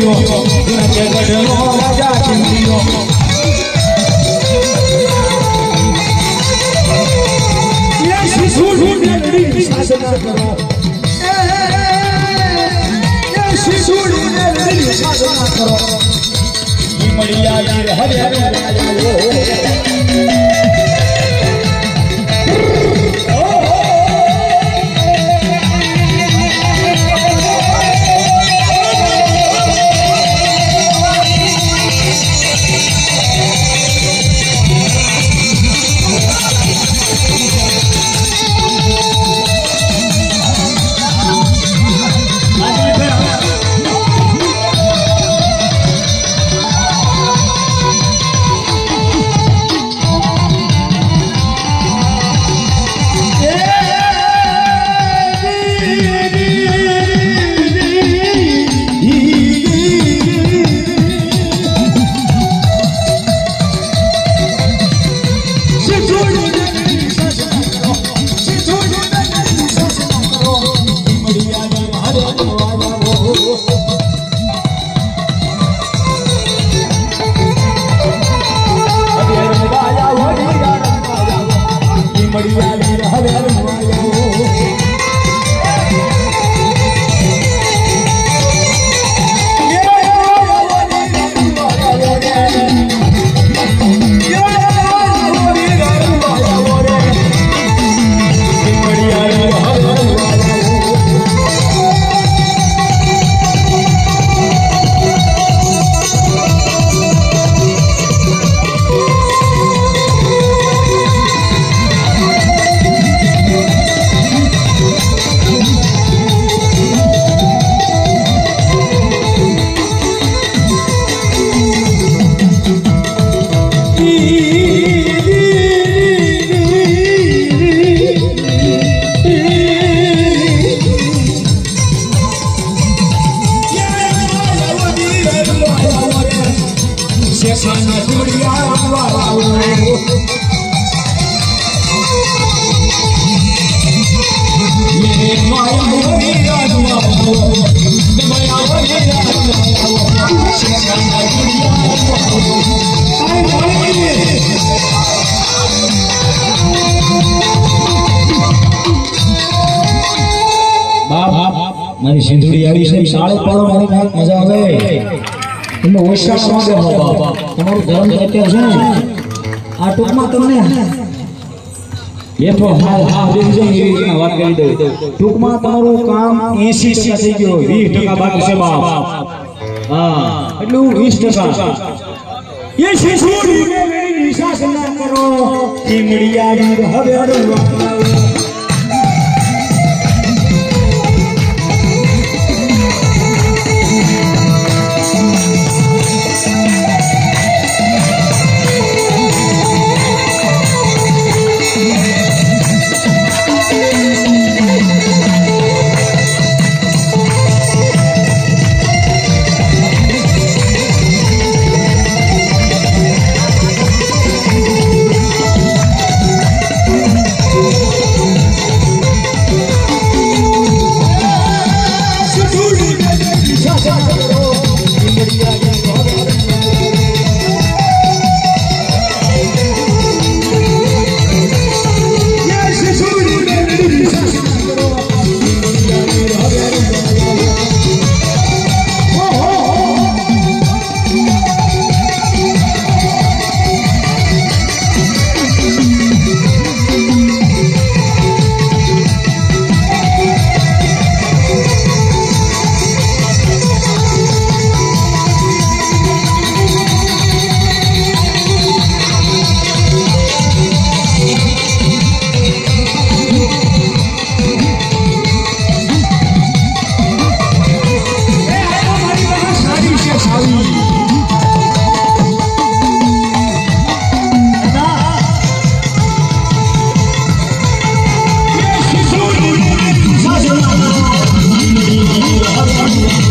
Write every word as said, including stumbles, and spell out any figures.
चिमरियो गढ़नो राजा चिमरियो ये शिशुड़ी मेलड़ी शासन करो ये शिशुड़ी मेलड़ी शासन करो चिमरिया वीर हरे राजा મારી સિંધુડી આવી છે શાળે પડો મારી વાત મજા આવે તમે ઓછામાં બેહો બાબા તમારું ધર્મ સત્ય છે આ ટૂંકમાં તમને એ તો હાલ હા દેખજો એવી રીતના વાત કરી દઉં ટૂંકમાં તમારું કામ એંસી ટકા થઈ ગયો વીસ ટકા બાકી છે બાપ હા એટલું વીસ ટકા એ સિંધુડી મેરી નિશાસ ના કરો ચીમડિયા વીર હવે અડવા Thank you.